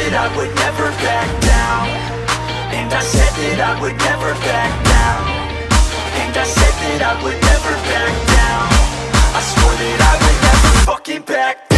that I would never back down. And I said that I would never back down. And I said that I would never back down. I swore that I would never fucking back down.